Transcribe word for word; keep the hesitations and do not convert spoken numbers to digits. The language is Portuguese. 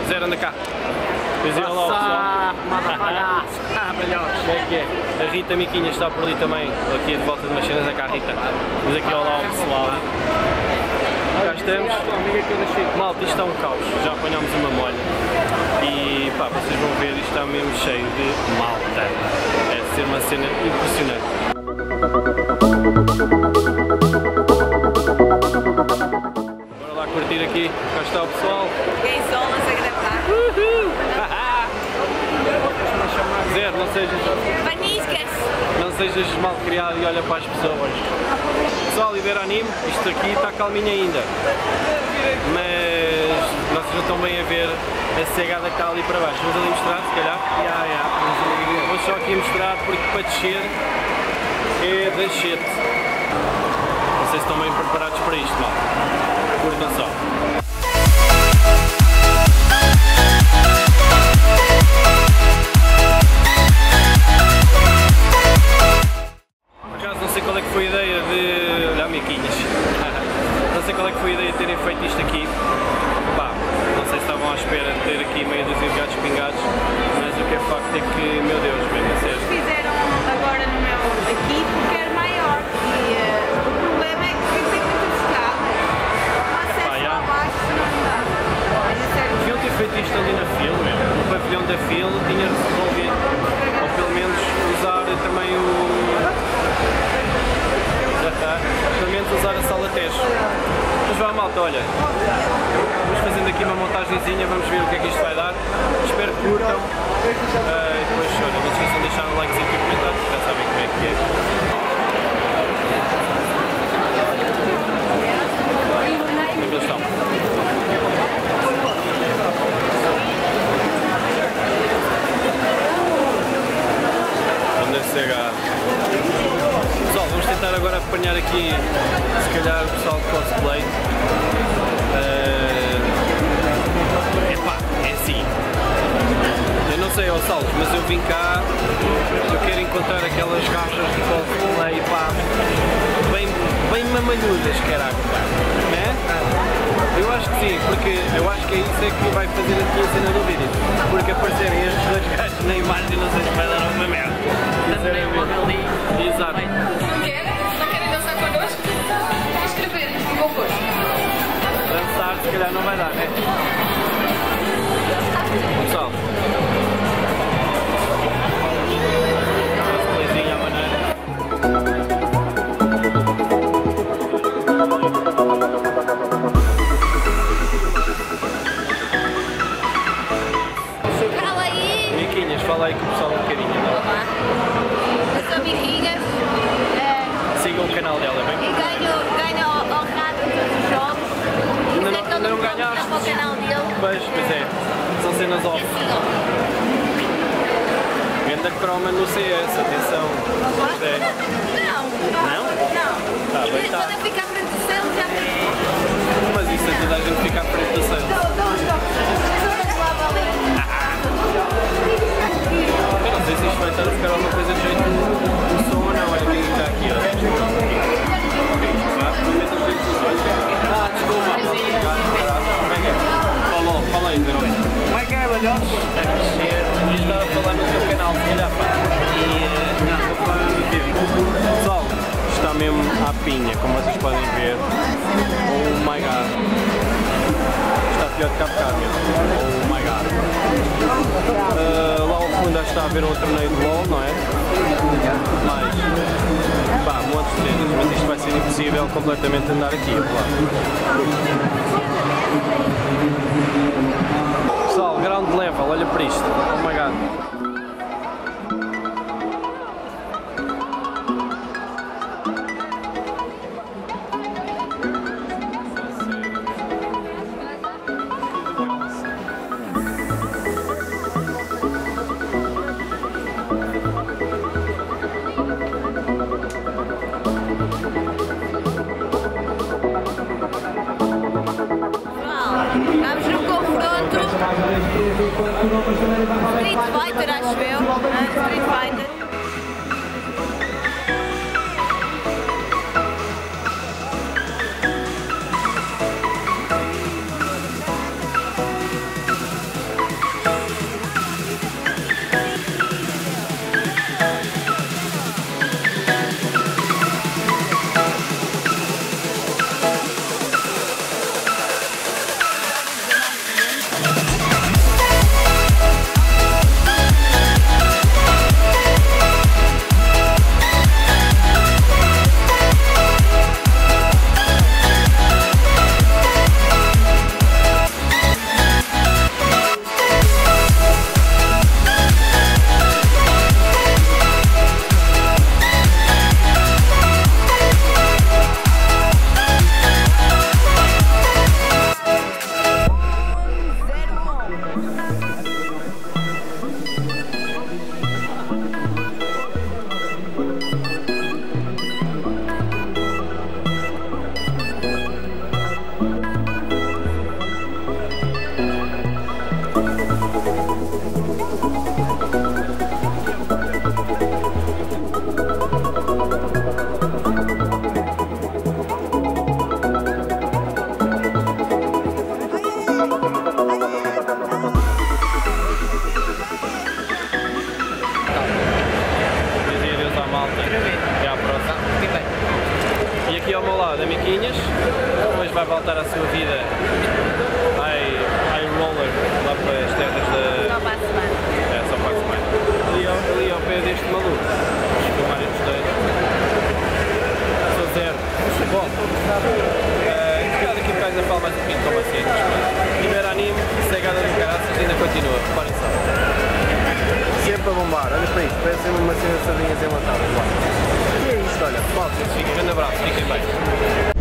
Zero, anda cá. Dizia olá ao pessoal. Como é que é? A Rita Miquinha está por ali também, aqui de volta de umas cenas, é cá a Rita. Diz aqui olá ao pessoal. Cá estamos. Malta, isto está um caos, já apanhámos uma molha. E pá, vocês vão ver, isto está mesmo cheio de malta. É de ser uma cena impressionante. Bora lá curtir aqui, cá está o pessoal. Gaysolas a gravar. Uhul! Zero, não sejas... Paniscas! Não sejas mal criado e olha para as pessoas. Pessoal, e ver anime, isto aqui está calminho ainda. Mas vocês não estão bem a ver a cegada que está ali para baixo. Vamos ali mostrar, se calhar? Yeah, yeah. Vou só aqui mostrar porque para descer é deixete. Não sei se estão bem preparados para isto, mal. Curtam só. Por acaso não sei qual é que foi a ideia de... Olha, miquinhas. Não sei qual é que foi a ideia de terem feito isto aqui. Pá, não sei se estavam à espera de ter aqui meia dúzia de gatos pingados, mas o que é facto é que, meu Deus, mesmo a sério. Fizeram agora no meu aqui porque era maior e uh, o problema é que tem muita escada. O acesso lá abaixo não dá. Mas é sério. Deviam ter feito isto ali na fila, mesmo. No pavilhão da fila tinha resolvido. Ou pelo menos usar também o... Já está. Pelo menos usar a sala teste. Mas vá, malta, olha. Vamos fazendo aqui uma montagenzinha, vamos ver o que é que isto vai dar. Espero que curtam. Uh, e depois, olha, não se esqueçam de deixar um like e comentar, já sabem como é que é. Como é que eles estão? Onde é que chega? Pessoal, vamos tentar agora apanhar aqui, se calhar, o pessoal de cosplay. Uh, epá, é assim. Eu não sei aos saltos, mas eu vim cá, eu quero encontrar aquelas gajas de cosplay, pá, bem, bem mamalhudas, caraca, né? Eu acho que sim, porque eu acho que é isso é que vai fazer a minha cena do vídeo. Porque aparecerem estes dois gajos na imagem, não sei se vai dar uma merda. Exato. Não querem? Não querem dançar connosco? Escrever e vou pôr. Dançar se calhar não vai dar, né? Pessoal. Cosplayzinha à maneira. Fala aí! Miquinhas, fala aí com o pessoal um bocadinho. Olá! Eu sou Miquinhas. Sigam o canal dela, bem? E ganho, ganho ao, ao rato todos os jogos. Ainda Isso não, é que ainda não eu ganhaste? para o canal dele. Pois, pois é. São cenas off. Ganda croma no C S, atenção. Isto é. Não. Não? Não. Tá E bem, depois tá. quando eu ficar à frente do céu já tem. Mas isso é toda a gente fica à frente do céu. Dou os toques. Eu não sei se isto vai estar a ficar alguma coisa de jeito do som ou não. Olha quem está aqui, ó. Ah, desculpa. Fala, fala aí, Zero. Como é que é, velhotes? Eu estava a falar no teu canal, se calhar, pá. E não, vou falar no vídeo. Pessoal, está mesmo à pinha, como vocês podem ver. Oh my god. Está pior que cá bocado mesmo. Oh my god. Uh, lá ao fundo acho que está a haver um torneio de LOL, não é? Mas, pá, montes de cenas, mas isto vai ser impossível completamente andar aqui, claro. Pessoal, ground level, olha para isto. Oh my god. Vamos no confronto Street Fighter, acho eu, né? Street Fighter. vai voltar à sua vida ai, ai roller lá para as terras da... Só para a semana. É, só para a semana. Ali, ao- ali ao pé deste maluco. Os filmarem dos dois. Sou zero. Bom, uh, se daqui a bocado eu falo mais um pouquinho como assim. Se tiver anime, cegada do caraças ainda continua. Reparem só. Sempre a bombar, olha para isto, parece uma cena de sardinhas enlatadas lá. E é isto, olha, pessoal. Um grande abraço, fiquem bem.